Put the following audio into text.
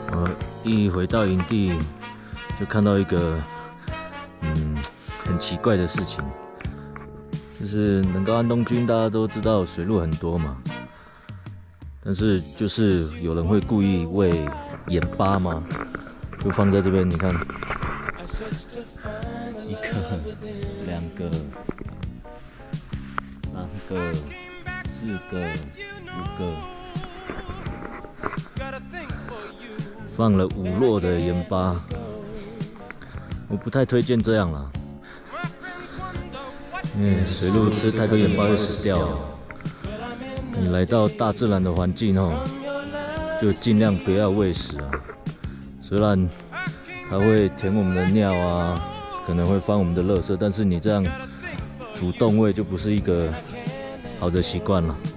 一回到营地，就看到一个很奇怪的事情，就是能高安东军大家都知道水路很多嘛，但是就是有人会故意为盐巴嘛，就放在这边，你看，一个、两个、三个、四个、五个。放了5摞的盐巴，我不太推荐这样啦，因为水鹿吃太多盐巴会死掉了。你来到大自然的环境就尽量不要喂食啊。虽然它会舔我们的尿啊，可能会翻我们的垃圾，但是你这样主动喂就不是一个好的习惯了。